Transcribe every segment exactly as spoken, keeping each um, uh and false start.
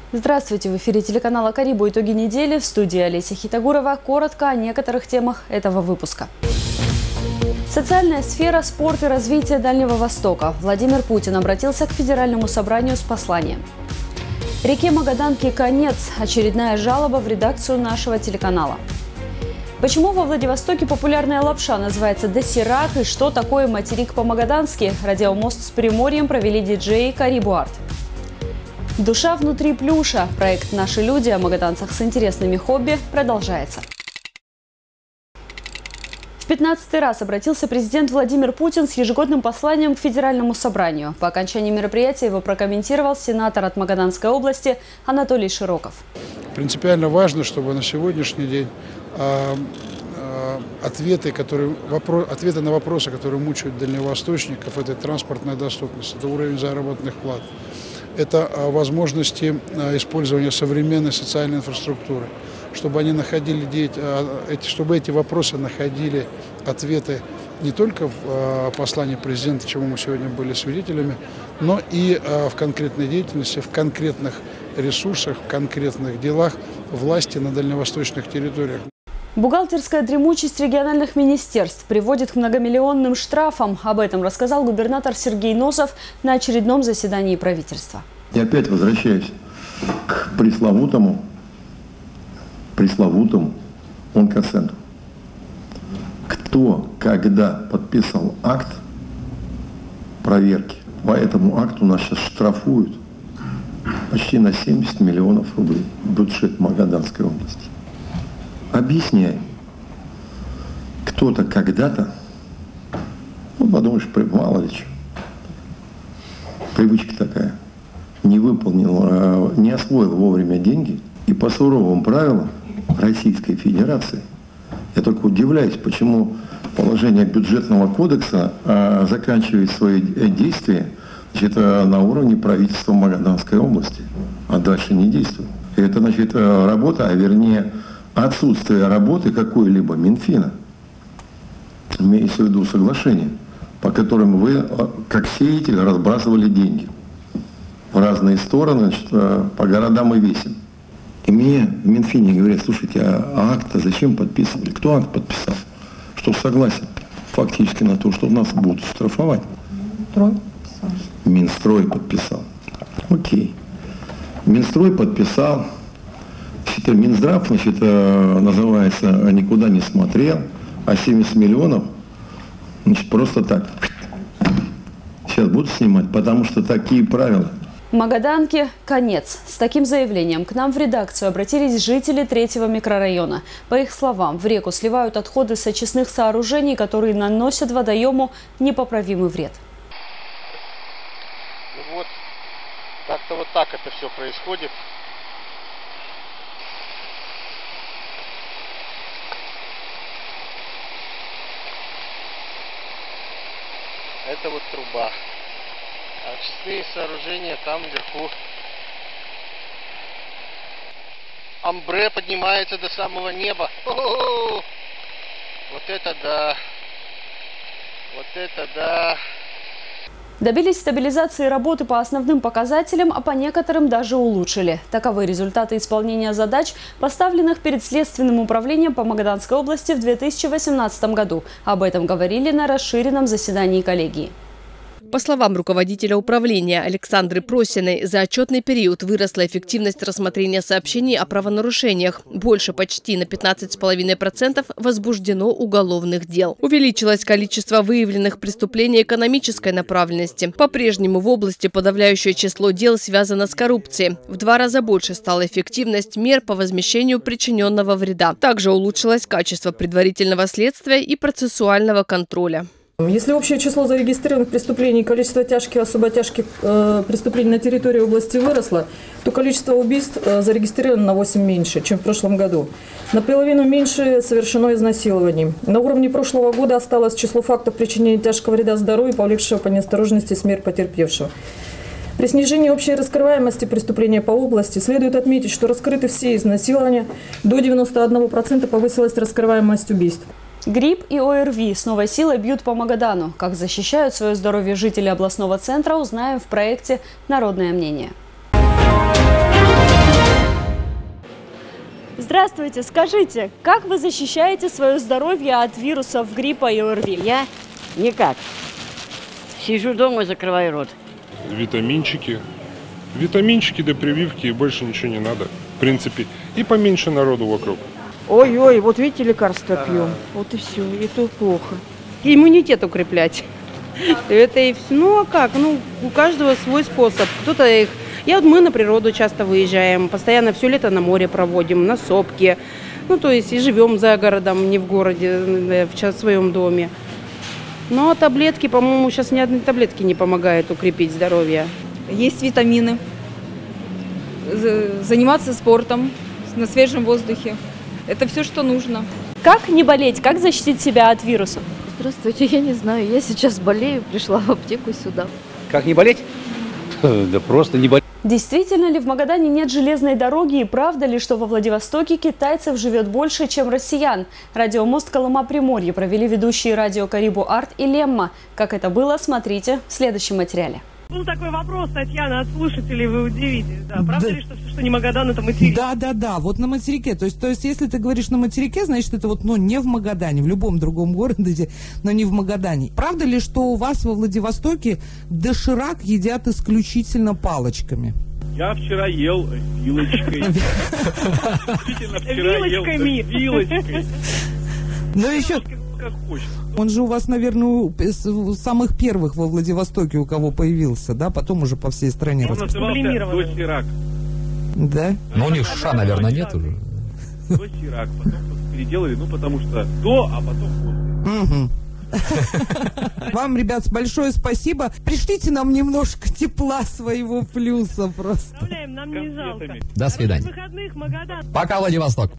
Здравствуйте! В эфире телеканала «Карибу» итоги недели. В студии Олеся Хитагурова. Коротко о некоторых темах этого выпуска. Социальная сфера, спорт и развитие Дальнего Востока. Владимир Путин обратился к Федеральному собранию с посланием. Реке Магаданки конец. Очередная жалоба в редакцию нашего телеканала. Почему во Владивостоке популярная лапша называется досирак и что такое материк по-магадански? Радиомост с Приморьем провели диджеи «Карибу Арт». Душа внутри плюша. Проект «Наши люди» о магаданцах с интересными хобби продолжается. В пятнадцатый раз обратился президент Владимир Путин с ежегодным посланием к Федеральному собранию. По окончании мероприятия его прокомментировал сенатор от Магаданской области Анатолий Широков. Принципиально важно, чтобы на сегодняшний день э, э, ответы, которые, вопрос, ответы на вопросы, которые мучают дальневосточников, это транспортная доступность, это уровень заработных плат, это возможности использования современной социальной инфраструктуры, чтобы они находили, чтобы эти вопросы находили ответы не только в послании президента, чему мы сегодня были свидетелями, но и в конкретной деятельности, в конкретных ресурсах, в конкретных делах власти на дальневосточных территориях. Бухгалтерская дремучесть региональных министерств приводит к многомиллионным штрафам. Об этом рассказал губернатор Сергей Носов на очередном заседании правительства. Я опять возвращаюсь к пресловутому, пресловутому онкоцентру. Кто, когда подписал акт проверки, по этому акту нас сейчас штрафуют почти на семьдесят миллионов рублей бюджет Магаданской области. Объясняй, кто-то когда-то, ну, подумаешь, мало ли что, привычка такая, не выполнил, не освоил вовремя деньги, и по суровым правилам Российской Федерации, я только удивляюсь, почему положение бюджетного кодекса а, заканчивает свои действия значит, на уровне правительства Магаданской области, а дальше не действует. И это значит работа, а вернее, отсутствие работы какой-либо Минфина, имеется в виду соглашение, по которым вы, как сеятель, разбрасывали деньги в разные стороны, значит, по городам и весям. И мне в Минфине говорят: слушайте, а акт-то зачем подписывали? Кто акт подписал? Что согласен фактически на то, что нас будут штрафовать. Минстрой подписал. Минстрой подписал. Окей. Минстрой подписал. Минздрав, значит, называется, никуда не смотрел, а семьдесят миллионов, значит, просто так сейчас будут снимать, потому что такие правила. Магаданке конец. С таким заявлением к нам в редакцию обратились жители третьего микрорайона. По их словам, в реку сливают отходы с очистных сооружений, которые наносят водоему непоправимый вред. Вот как-то вот так это все происходит. Это вот труба. А очистные сооружения там вверху. Амбре поднимается до самого неба. О-о-о! Вот это да. Вот это да. Добились стабилизации работы по основным показателям, а по некоторым даже улучшили. Таковы результаты исполнения задач, поставленных перед Следственным управлением по Магаданской области в две тысячи восемнадцатом году. Об этом говорили на расширенном заседании коллегии. По словам руководителя управления Александры Просиной, за отчетный период выросла эффективность рассмотрения сообщений о правонарушениях. Больше почти на пятнадцать целых пять десятых процента возбуждено уголовных дел. Увеличилось количество выявленных преступлений экономической направленности. По-прежнему в области подавляющее число дел связано с коррупцией. В два раза больше стала эффективность мер по возмещению причиненного вреда. Также улучшилось качество предварительного следствия и процессуального контроля. Если общее число зарегистрированных преступлений и количество тяжких и особо тяжких э, преступлений на территории области выросло, то количество убийств э, зарегистрировано на восемь меньше, чем в прошлом году. Наполовину меньше совершено изнасилований. На уровне прошлого года осталось число фактов причинения тяжкого вреда здоровью, повлекшего по неосторожности смерть потерпевшего. При снижении общей раскрываемости преступления по области следует отметить, что раскрыты все изнасилования, до девяноста одного процента повысилась раскрываемость убийств. Грипп и ОРВИ с новой силой бьют по Магадану. Как защищают свое здоровье жители областного центра, узнаем в проекте «Народное мнение». Здравствуйте, скажите, как вы защищаете свое здоровье от вирусов гриппа и ОРВИ? Я никак. Сижу дома и закрываю рот. Витаминчики. Витаминчики до прививки, и больше ничего не надо. В принципе, и поменьше народу вокруг. Ой-ой, вот видите, лекарства пьем. Вот и все, и то плохо. И иммунитет укреплять. Это и все. Ну а как? Ну, у каждого свой способ. Кто-то их. Я вот мы на природу часто выезжаем, постоянно все лето на море проводим, на сопке. Ну, то есть и живем за городом, не в городе, в своем доме. Но таблетки, по-моему, сейчас ни одной таблетки не помогают укрепить здоровье. Есть витамины. Заниматься спортом на свежем воздухе. Это все, что нужно. Как не болеть, как защитить себя от вирусов? Здравствуйте, я не знаю, я сейчас болею, пришла в аптеку сюда. Как не болеть? Да просто не болеть. Действительно ли в Магадане нет железной дороги и правда ли, что во Владивостоке китайцев живет больше, чем россиян? Радиомост Колыма-Приморье провели ведущие радио Карибу Арт и Лемма. Как это было, смотрите в следующем материале. Был такой вопрос, Татьяна, от слушателей, вы удивитесь. Да, правда да. ли, что, что не Магадан, это материк? Да, да, да, вот на материке. То есть, то есть, если ты говоришь на материке, значит, это вот, ну, не в Магадане, в любом другом городе, но не в Магадане. Правда ли, что у вас во Владивостоке доширак едят исключительно палочками? Я вчера ел вилочкой. Вилочками. Вилочкой. Ну, еще... Как хочешь. Он же у вас, наверное, из самых первых во Владивостоке, у кого появился, да? Потом уже по всей стране распространился. Доширак. Да? Но у них ша, наверное, нет уже. Доширак. Потом переделали, ну, потому что до, а потом после. Вам, ребят, большое спасибо. Пришлите нам немножко тепла своего плюса просто. Нам не жалко. До свидания. Пока, Владивосток.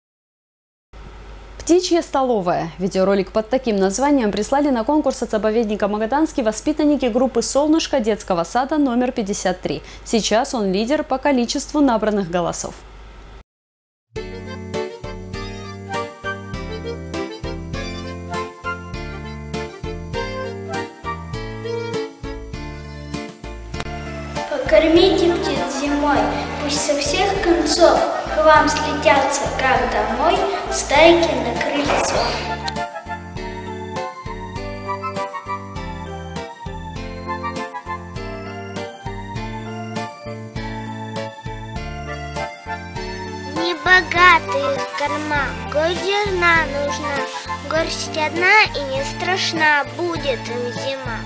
«Птичья столовая». Видеоролик под таким названием прислали на конкурс от заповедника Магаданский воспитанники группы «Солнышко» детского сада номер пятьдесят три. Сейчас он лидер по количеству набранных голосов. Покормите птиц зимой, пусть со всех концов к вам слетятся, как домой, стайки на крыльцо. Небогатые корма, горсть зерна нужна, горсть одна и не страшна будет им зима.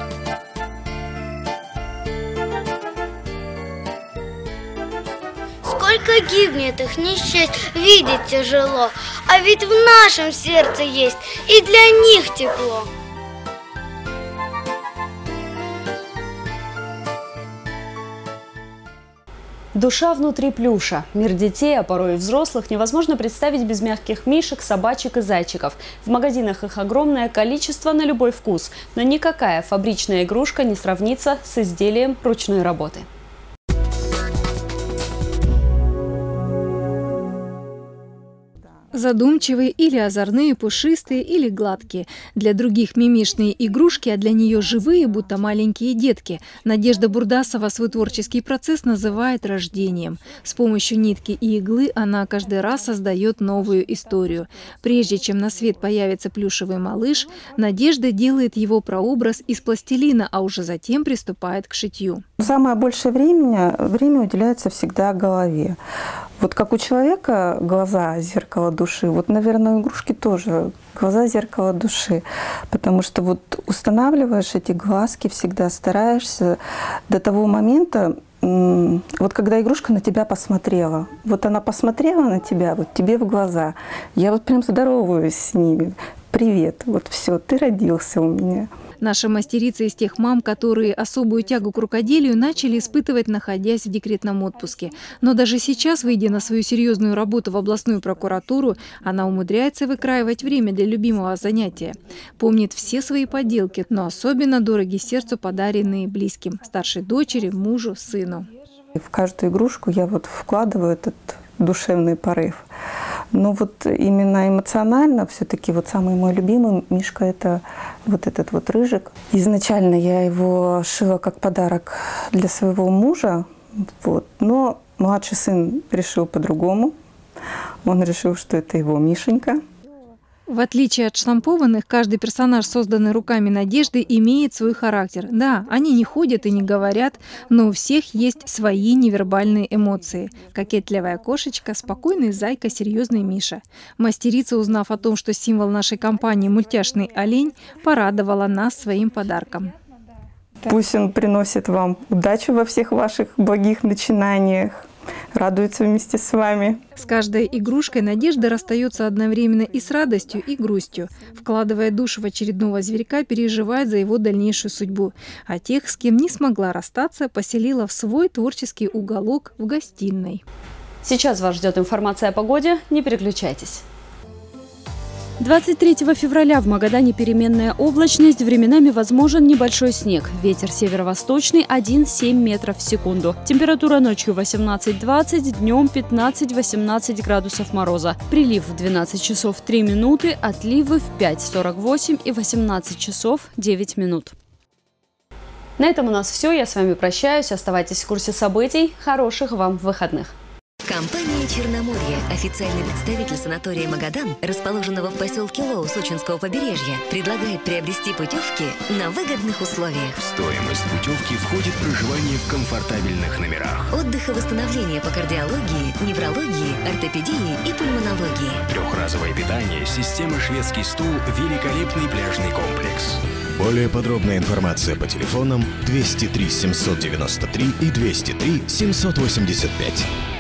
Сколько гибнет их несчасть, видеть тяжело, а ведь в нашем сердце есть и для них тепло. Душа внутри плюша. Мир детей, а порой и взрослых, невозможно представить без мягких мишек, собачек и зайчиков. В магазинах их огромное количество на любой вкус. Но никакая фабричная игрушка не сравнится с изделием ручной работы. Задумчивые или озорные, пушистые или гладкие. Для других мимишные игрушки, а для нее живые, будто маленькие детки. Надежда Бурдасова свой творческий процесс называет рождением. С помощью нитки и иглы она каждый раз создает новую историю. Прежде чем на свет появится плюшевый малыш, Надежда делает его прообраз из пластилина, а уже затем приступает к шитью. Самое большее время, время уделяется всегда голове. Вот как у человека глаза – зеркало души, вот, наверное, у игрушки тоже глаза – зеркало души. Потому что вот устанавливаешь эти глазки, всегда стараешься до того момента, вот когда игрушка на тебя посмотрела. Вот она посмотрела на тебя, вот тебе в глаза. Я вот прям здороваюсь с ними. Привет, вот все, ты родился у меня. Наша мастерица из тех мам, которые особую тягу к рукоделию начали испытывать, находясь в декретном отпуске. Но даже сейчас, выйдя на свою серьезную работу в областную прокуратуру, она умудряется выкраивать время для любимого занятия. Помнит все свои поделки, но особенно дороги сердцу, подаренные близким – старшей дочери, мужу, сыну. В каждую игрушку я вот вкладываю этот душевный порыв. Но вот именно эмоционально все-таки вот самый мой любимый мишка – это вот этот вот рыжик. Изначально я его шила как подарок для своего мужа, вот. Но младший сын решил по-другому. Он решил, что это его Мишенька. В отличие от штампованных, каждый персонаж, созданный руками Надежды, имеет свой характер. Да, они не ходят и не говорят, но у всех есть свои невербальные эмоции. Кокетливая кошечка, спокойный зайка, серьезный Миша. Мастерица, узнав о том, что символ нашей компании – мультяшный олень, порадовала нас своим подарком. Пусть он приносит вам удачу во всех ваших благих начинаниях. Радуется вместе с вами. С каждой игрушкой Надежда расстается одновременно и с радостью, и грустью. Вкладывая душу в очередного зверька, переживает за его дальнейшую судьбу. А тех, с кем не смогла расстаться, поселила в свой творческий уголок в гостиной. Сейчас вас ждет информация о погоде. Не переключайтесь. двадцать третьего февраля в Магадане переменная облачность, временами возможен небольшой снег. Ветер северо-восточный один — семь метров в секунду. Температура ночью восемнадцать — двадцать, днем пятнадцать — восемнадцать градусов мороза. Прилив в двенадцать часов три минуты, отливы в пять — сорок восемь и восемнадцать часов девять минут. На этом у нас все. Я с вами прощаюсь. Оставайтесь в курсе событий. Хороших вам выходных. Компания «Черноморье», официальный представитель санатория «Магадан», расположенного в поселке Лоу Сочинского побережья, предлагает приобрести путевки на выгодных условиях. В стоимость путевки входит проживание в комфортабельных номерах, отдых и восстановление по кардиологии, неврологии, ортопедии и пульмонологии, трехразовое питание, система «Шведский стул», великолепный пляжный комплекс. Более подробная информация по телефонам двести три семьсот девяносто три и двести три семьсот восемьдесят пять.